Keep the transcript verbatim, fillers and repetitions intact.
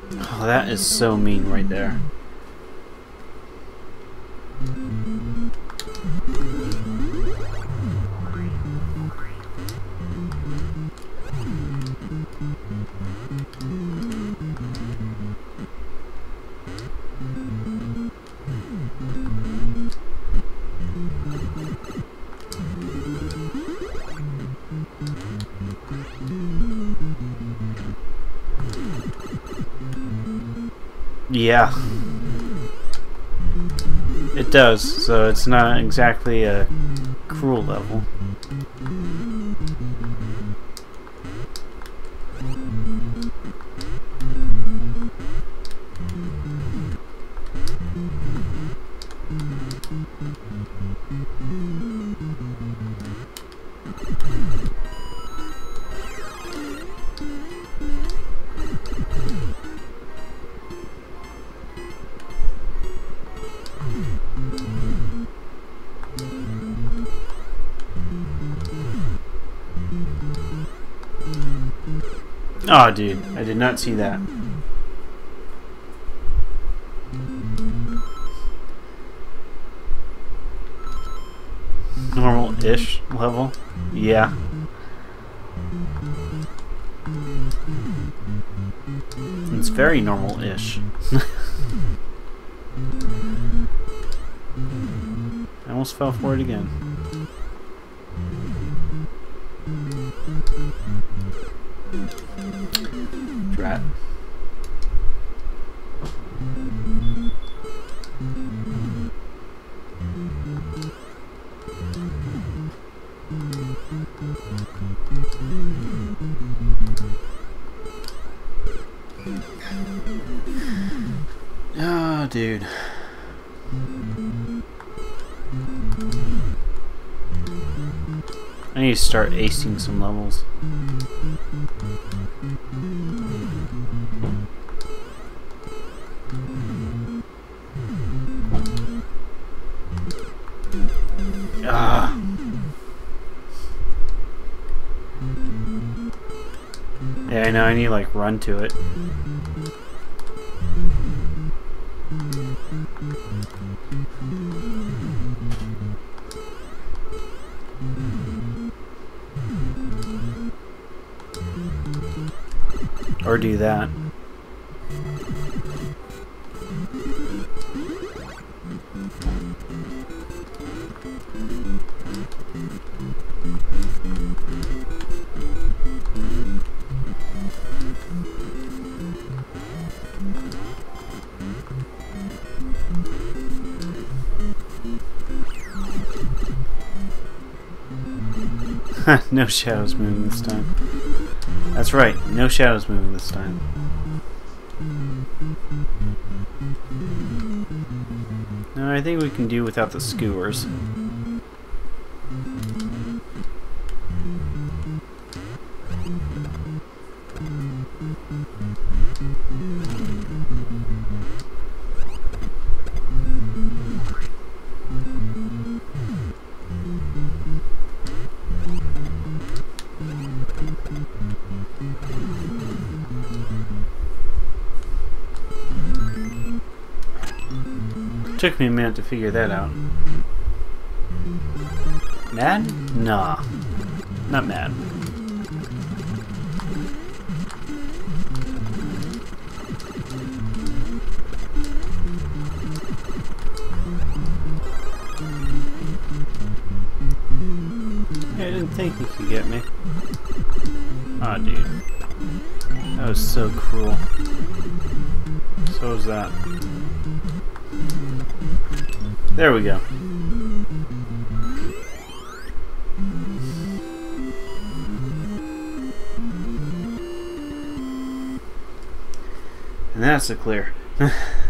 Oh, that is so mean right there. Yeah. It does, so it's not exactly a cruel level. Oh, dude, I did not see that. Normal-ish level? Yeah. It's very normal-ish. I almost fell for it again. Drat. Oh, dude. I need to start acing some levels. Ah. Yeah, I know, I need to like run to it. Or do that. No shadows moving this time. That's right, no shadows moving this time. No, I think we can do without the skewers. Took me a minute to figure that out. Mad? Nah. Not mad. I didn't think he could get me. Aw, oh, dude. That was so cruel. So was that. There we go. And that's a clear.